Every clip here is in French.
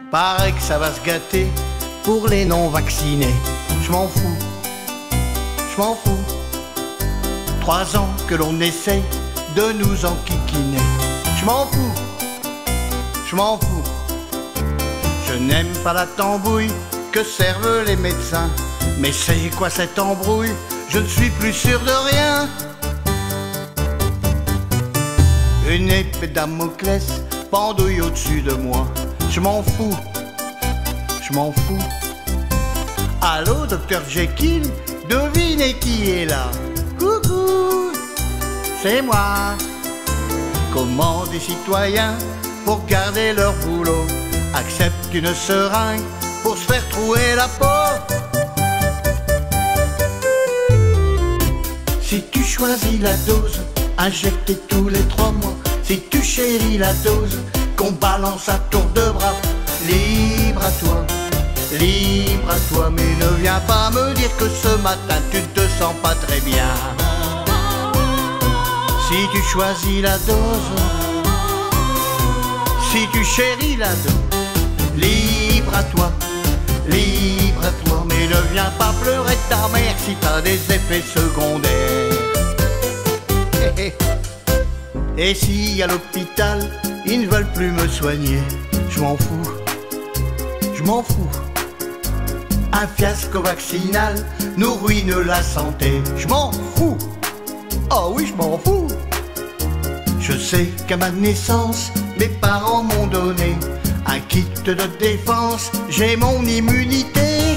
Paraît que ça va se gâter pour les non-vaccinés. Je m'en fous, je m'en fous. 3 ans que l'on essaye de nous enquiquiner. Je m'en fous, je m'en fous. Je n'aime pas la tambouille que servent les médecins. Mais c'est quoi cette embrouille? Je ne suis plus sûr de rien. Une épée de Damoclès pendouille au-dessus de moi. Je m'en fous, je m'en fous. Allô, docteur Jekyll, devinez qui est là? Coucou, c'est moi. Comment des citoyens, pour garder leur boulot, acceptent une seringue pour se faire trouer la peau? Si tu choisis la dose, injectée tous les 3 mois. Si tu chéris la dose, qu'on balance à tour de bras. Libre à toi, libre à toi. Mais ne viens pas me dire que ce matin tu ne te sens pas très bien. Si tu choisis la dose, si tu chéris la dose, libre à toi, libre à toi. Mais ne viens pas pleurer de ta mère si t'as des effets secondaires. Et si à l'hôpital ils ne veulent plus me soigner, je m'en fous, je m'en fous. Un fiasco vaccinal nous ruine la santé, je m'en fous. Oh oui, je m'en fous. Je sais qu'à ma naissance, mes parents m'ont donné un kit de défense, j'ai mon immunité.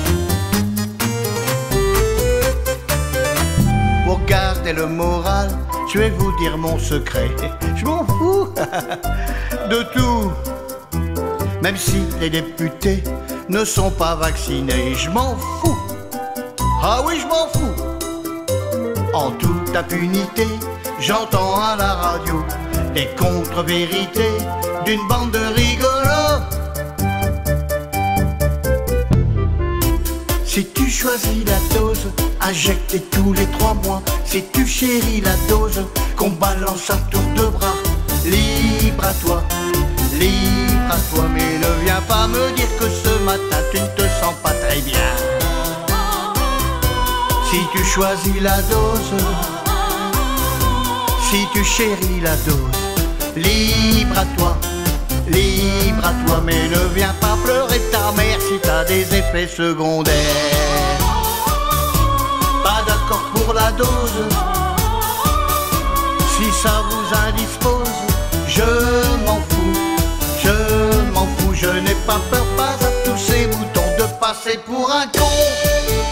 Pour garder le moral, je vais vous dire mon secret. Je m'en fous de tout. Même si les députés ne sont pas vaccinés, je m'en fous. Ah oui, je m'en fous. En toute impunité, j'entends à la radio des contre-vérités d'une bande de rigolos. Si tu choisis la dose, injectée tous les 3 mois. Si tu chéris la dose, qu'on balance à tour de bras. Libre à toi, libre à toi. Mais ne viens pas me dire que ce matin tu ne te sens pas très bien. Si tu choisis la dose, si tu chéris la dose, libre à toi, libre à toi. Mais ne viens pas pleurer de ta mère si t'as des effets secondaires. Pas d'accord pour la dose, si ça vous indispose, je m'en fous, je m'en fous. Je n'ai pas peur, pas à tous ces boutons, de passer pour un con.